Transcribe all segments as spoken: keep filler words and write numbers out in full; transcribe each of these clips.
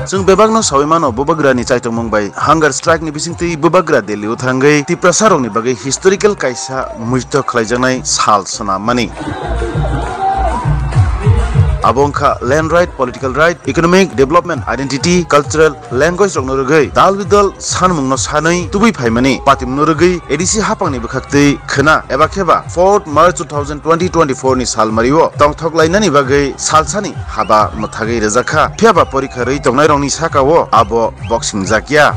जों बेबागनो सावैमानो बुबाग्रानि चाइटं मंबाय हांगार स्ट्राइक नि बिसिंति बुबाग्रा दिल्ली उथांगै ति प्रसारंनि बागै हिस्टोरिकल काइसा मुइतो खलायजानाय साल सना मानि Abongka land right, political right, economic development, identity, cultural, language rok norogei dal bidal san mungno sanai tubui phaimani patim norogei edisi hapangni bkhakti khna eba kheba fourth March twenty twenty twenty-four ni sal mario tongthok lainani bagai salsani haba mathagei rejakha phiaba porikha rei tongnai rongni sakao abo boxing jakya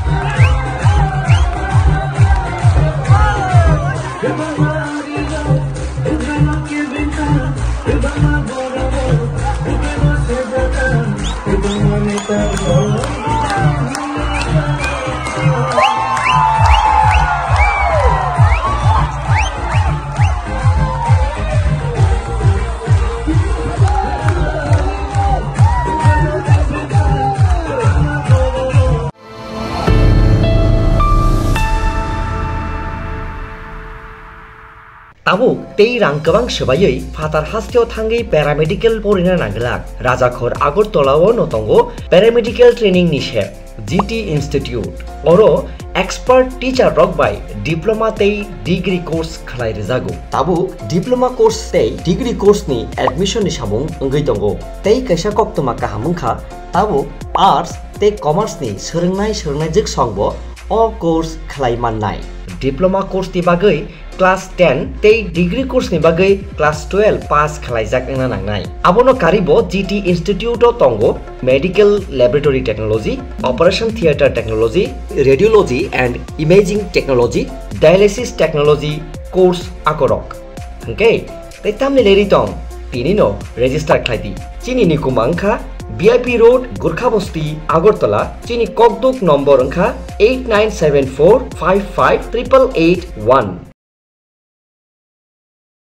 Tabuk tei rang kebang sebayai fatar hastio thangai paramedical porina nanglak Rajakhor Agartala no tongo paramedical training nishe G T Institute oro expert teacher rock by diploma tei degree course khlai rejago Tabuk diploma course tei degree course ni admission ni samung ngai tongo tei kaisa koktoma kahamungkha Tabuk arts tei commerce ni seringnai seringnai jik songbo all course khlai mannai diploma course ti bagai class ten tei degree course ni bagai class twelve pass khlaijak na nangnai abono karibo G T Institute o tongo medical laboratory technology operation theater technology radiology and imaging technology dialysis technology course akorok okay tei tamni leri tong tini no register khlaidi chini ni kumangkha V I P Road Gurkha Basti Agartala chini kokduk number angkha eight nine seven four five five eight eight eight one